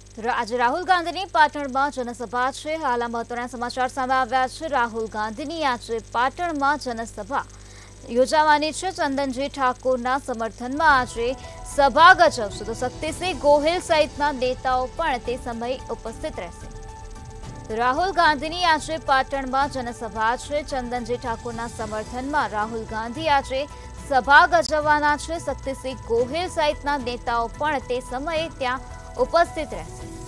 આજે રાહુલ ગાંધીની પાટણમાં જનસભા છે। હાલ મહત્વના સમાચાર સામે આવ્યા છે। રાહુલ ગાંધીની આજે પાટણમાં જનસભા યોજાવાની છે। ચંદનજી ઠાકોરના સમર્થનમાં આજે સભા ગજવશે તો શક્તિસિંહ ગોહિલ સહિતના નેતાઓ પણ તે સમયે ઉપસ્થિત રહેશે। રાહુલ ગાંધીની આજે પાટણમાં જનસભા છે। ચંદનજી ઠાકોરના સમર્થનમાં રાહુલ ગાંધી આજે સભા ગજવવાના છે। શક્તિસિંહ ગોહિલ સહિતના નેતાઓ પણ તે સમયે ત્યાં ઉપસ્થિત રહેશે।